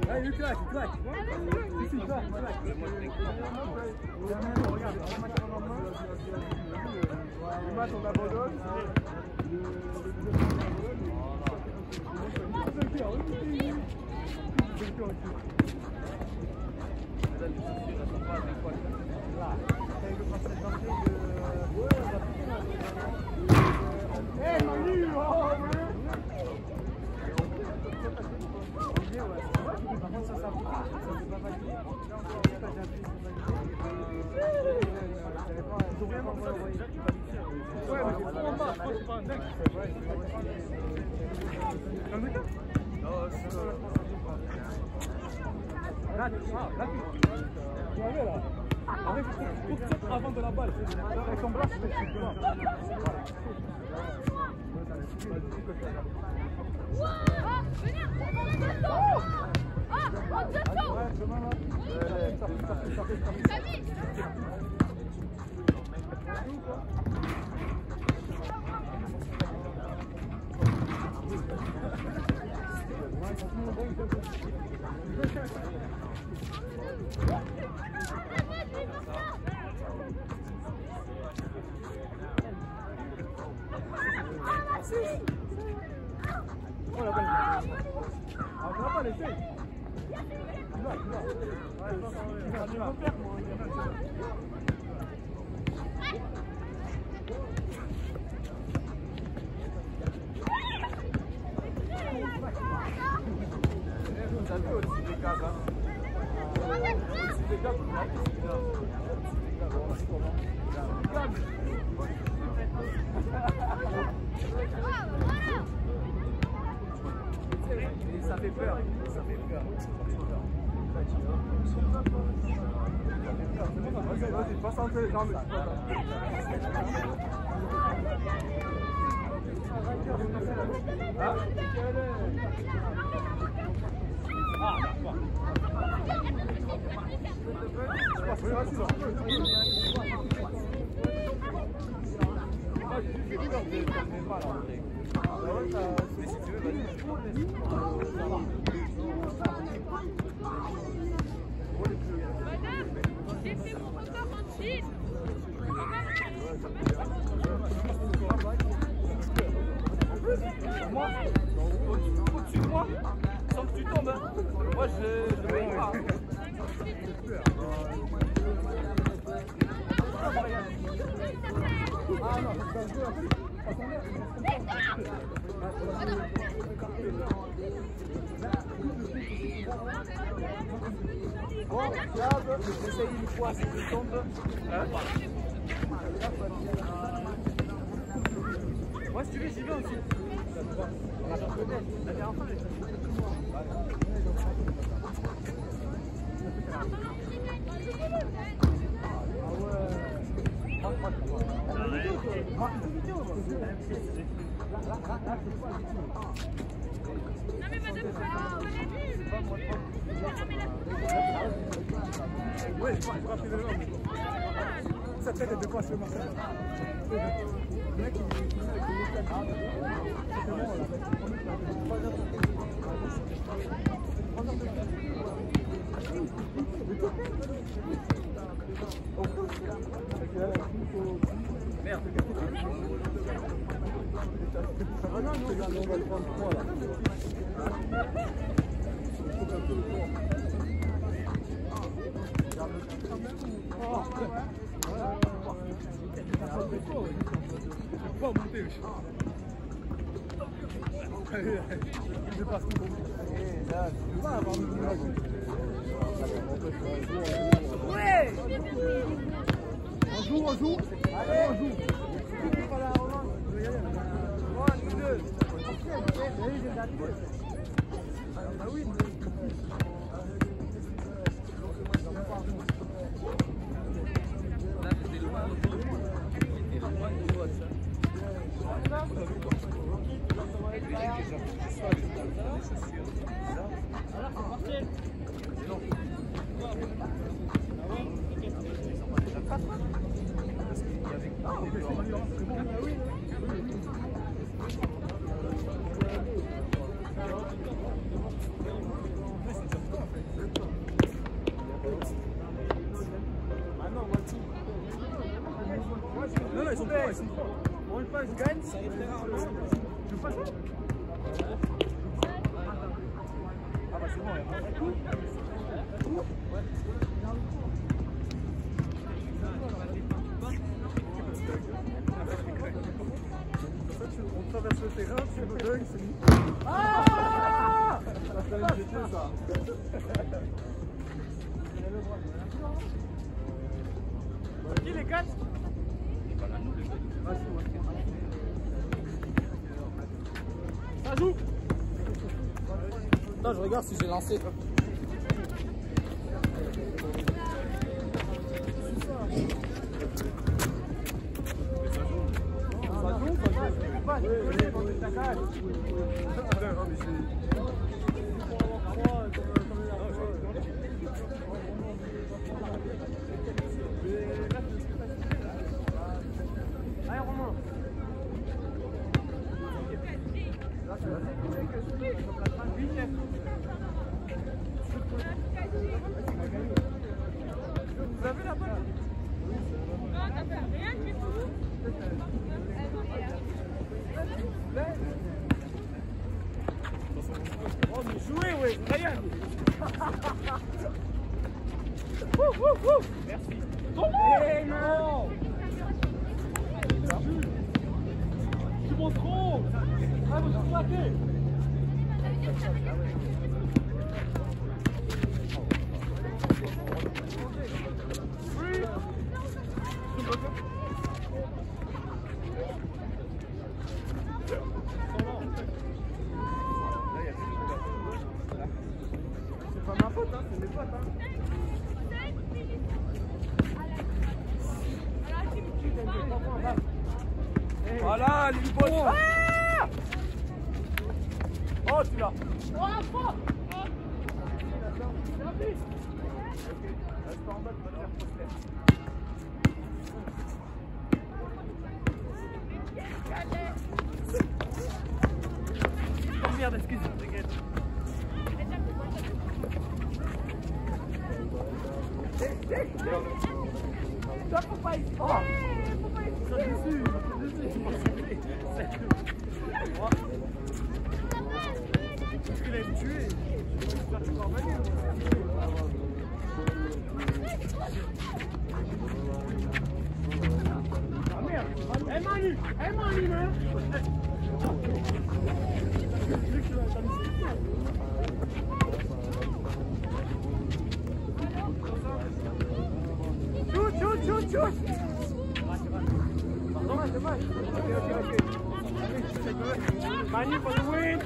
Allez, il claque, il claque. Si, il claque, il claque. Regarde, le match on abandonne. Hey, Manu! Oh, par contre, ça ne peut pas valider. Ouais, mais c'est trop bas, c'est pas un deck. C'est un deck? Non, c'est là, tu vas aller là. Arrête, il faut que tu sautes avant de la balle. Avec ton bras, tu peux là. Oh la balle. Ah, tu vas pas laisser. Tu vas. Ouais, tu vas faire moi. T'as vu aussi des gars, hein? Aussi des gars, ça fait peur, ça fait peur. Vas-y, passe entre les jambes. Hein? Ah, d'accord. Mais si tu veux, vas-y. Laissez mon moteur en Chine. Moi, au-dessus de moi, sans que tu tombes, hein. Moi je paye pas. Ah non, c'est pas le jeu. Bon, regarde, j'essaye une fois, si tu tombes. Hein? Moi, si tu veux, j'y vais aussi. On a pas de tête. La dernière fois, Non mais madame, on l'a vu. oui, je crois que c'est sa tête est de quoi sur Marseille. Le mec, merde. Ah non, non, on va le prendre 3 là. Pas monter, je passe tout. Là, tu peux pas avoir une image. Ouais. On joue. Allez, on joue. Bah oui. Tu veux pas ça? Ah bah c'est bon, il y a un coup. On traverse le terrain, c'est le deuil, c'est nous. Ah! Ça va me jeter ça. Qui les 4? Ça joue. Attends, je regarde si j'ai lancé. Allez, Romain. Vous avez la balle? Non, t'as fait rien du tout. Oh, mais jouez, ouais, Ryan. Merci. Hey, non! Tu montes trop. Ah, vous êtes raté. C'est pas ma faute, hein, c'est mes potes. Hein. Voilà, les potes. Ah! Oh, tu l'as. Reste pas en bas, tu vas te faire poster. Oh merde, excuse-moi, t'inquiète. Ça faut pas y... Oh! Ça dessus, parce qu'il allait me tuer. J'espère que tu vas revenir. Ah merde! Eh Manu! Eh Manu, hein! Shoot! Dommage. Ok. Manu for the win!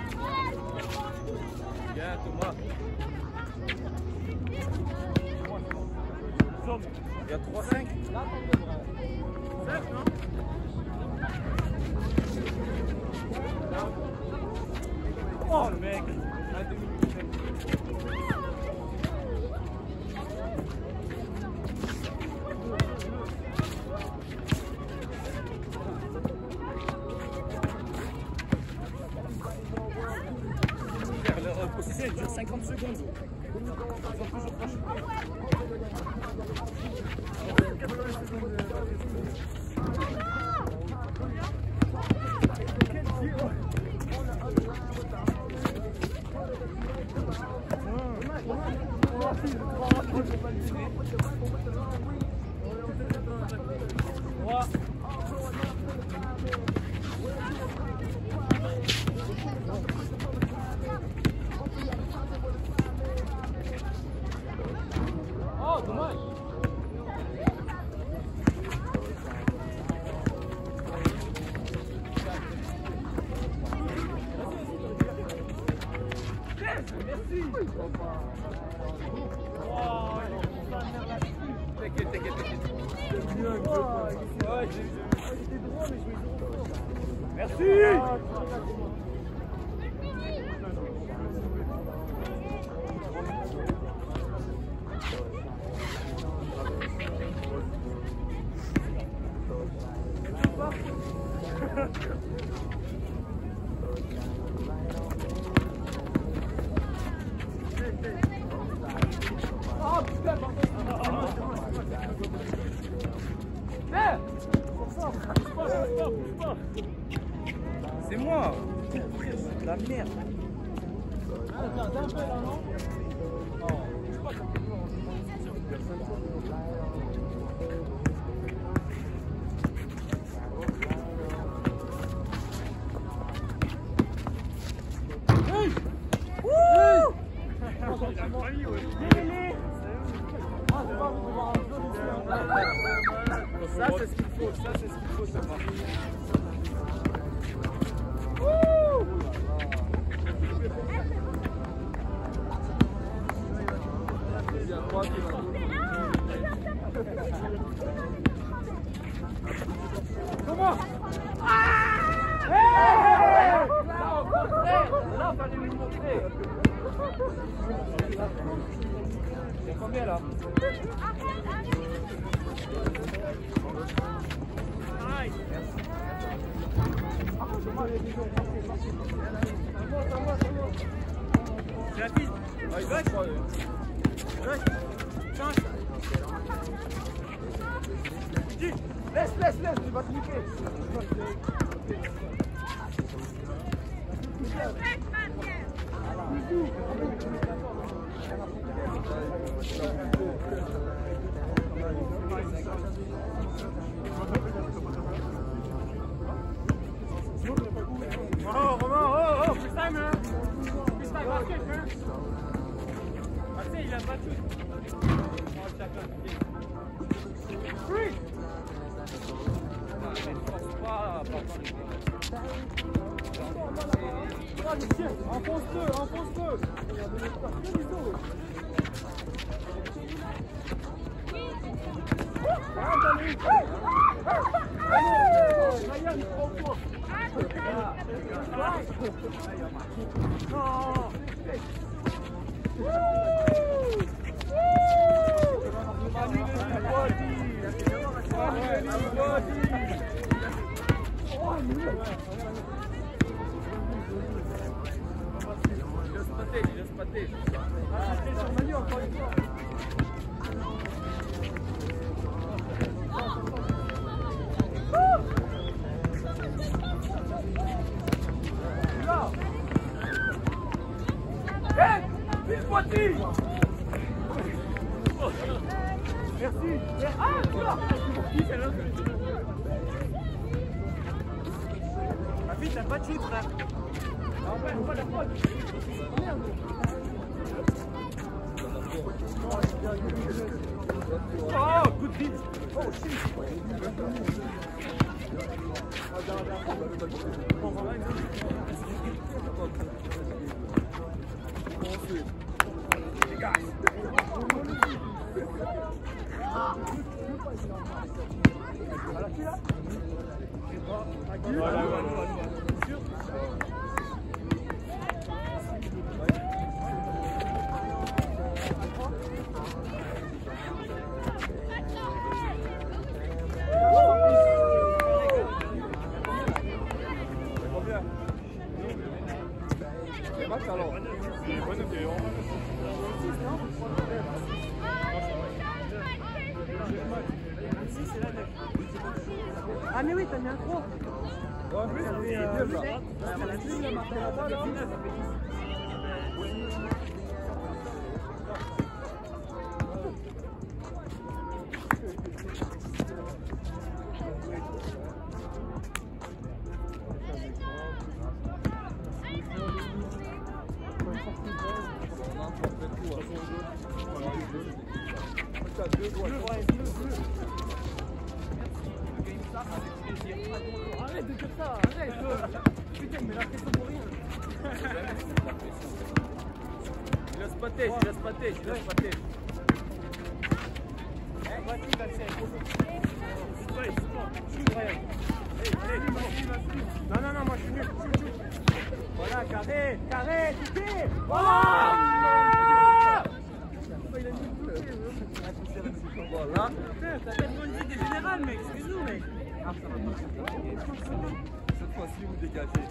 Bien, Thomas. Il y a 3-5. 5, non? Oh le mec! À 2 minutes. La possession elle dure 50 secondes. Oh, dommage! Merci! T'inquiète. Merci! Oh putain, pardon! C'est moi. La merde. Ça c'est ce qu'il faut, ça c'est ce qu'il faut savoir. Comment? Là, fallait lui montrer. C'est combien là? C'est la piste. Change. Laisse, tu vas te niquer. Oh, Romain, oh, freestyle, hein. Freestyle, basket, hein. Ah, tu sais, il a battu. Free. Enfonce-le. Merci. Ah, tu l'as. Qui c'est là? Ma fille, t'as pas de shoot, frère. Ah ouais, on va la faute. Merde. Oh, good hit. Oh, shit. Ah mais oui, t'as mis un gros. Ouais, oui, ça fait 2 là. La deuxième, elle marqué là-bas, là. Arrête de dire ça, arrête. Putain, mais la pression pour rien. Je laisse pâter. Vas-y, non, moi je suis nul. Voilà, carré, piqué. Voilà. Voilà. T'as pas une bonne idée générale, mec. Excuse-nous, mec. Cette fois-ci, vous dégagez.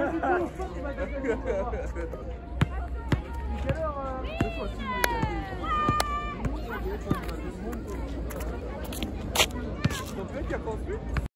Quelle heure Cette fois-ci, vous dégagez. Ton mec qui a construit